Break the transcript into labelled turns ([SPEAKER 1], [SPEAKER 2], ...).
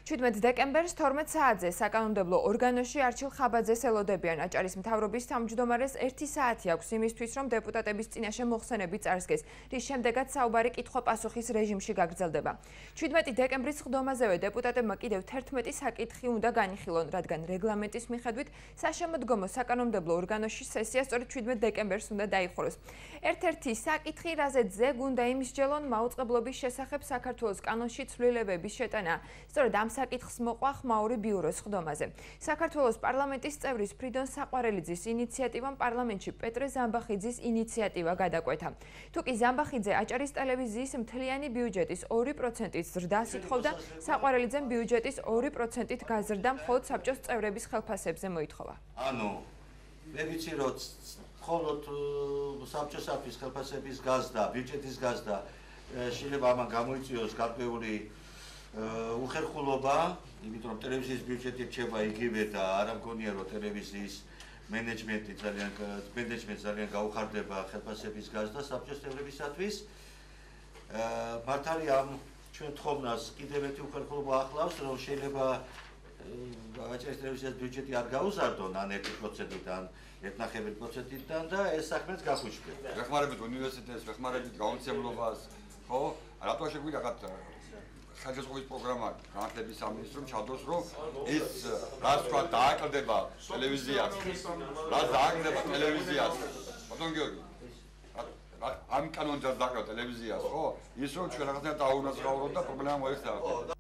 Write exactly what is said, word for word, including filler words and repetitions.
[SPEAKER 1] ჩვიდმეტ დეკემბერს თორმეტ საათზე საკანონმდებლო ორგანოში არჩილ ხაბაძეს ელოდებიან. აჭარის მთავრობის თავმჯდომარეს ერთი საათი აქვს იმისთვის, რომ დეპუტატების წინაშე მოხსენები წარსგეს, რის შემდეგაც საუბარი კითხვა-პასუხის რეჟიმში გაგრძელდება. ჩვიდმეტი დეკემბრის ხდომაზევე დეპუტატებმა კიდევ თერთმეტი საკითხი უნდა განიხილონ, რადგან რეგლამენტის მიხედვით საშემოდგომო საკანონმდებლო ორგანოში სესია სწორედ ჩვიდმეტ დეკემბერს უნდა დაიხუროს. ერთ-ერთი საკითხი, რაზეც ზეგ უნდა იმისჯელონ მაუწყებლობის შესახებ საქართველოს კანონში ცვლილებების შეტანა. სწორედ ამ საკითხს მოყვა ხმაური ბიუროს ხდომაზე. საქართველოს პარლამენტის წევრის ფრიდონ საყვარელიძის ინიციატივამ პარლამენტში პეტრე ზამბახიძის ინიციატივა გადაკვეთა. თუკი ზამბახიძე აჭარის ტელევიზიის მთლიანი ბიუჯეტის ორი პროცენტით ზრდას ითხოვდა, საყვარელიძემ ბიუჯეტის ორი პროცენტით გაზრდა მხოლოდ საბჭოს წევრების ხელფასებზე მოითხოვა.
[SPEAKER 2] ანუ მე ვიცი რომ მხოლოდ საბჭოსათვის ხელფასების გაზრდა, ბიუჯეტის გაზრდა შეიძლება ამან გამოიწვიოს გარკვეული უხერხულობა, იმიტომ რომ ტელევიზიის ბიუჯეტი რჩება იგივე და არ მგონია რომ ტელევიზიის მენეჯმენტი ძალიან მენეჯმენტი ძალიან გაუხარდება ხელფასების გაზრდა საბჭოს წევრებისათვის. მართალია ამ ჩვენ თხოვნას კიდევ ერთი უხერხულობა ახლავს, რომ შეიძლება აჭარის ტელევიზიის ბიუჯეტი არ გაუზარდონ ან ერთი პროცენტიდან, ერთი ნახევარი პროცენტიდან და ეს საქმეც გახუჭდება.
[SPEAKER 3] ვეხმარებით უნივერსიტეტს, ვეხმარებით გაუნცემლობას, ხო? რატო შეგვიძლია რაღაც ხელშეწყობის პროგრამა განათლების სამინისტრომ ჩადოს, რომ ის რაც თქვა დააკლდება ტელევიზიას, რაც დააკლდება ტელევიზიას. ბატონ გიორგი, ამ კანონით დააკლდება ტელევიზიას, ხო? ის რომ ჩვენ რაღაცნაირად დაუნაცვლავოთ და პრობლემა მოექცევა.